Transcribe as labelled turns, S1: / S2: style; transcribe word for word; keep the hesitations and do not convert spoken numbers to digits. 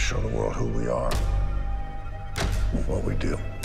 S1: show the world who we are, what we do.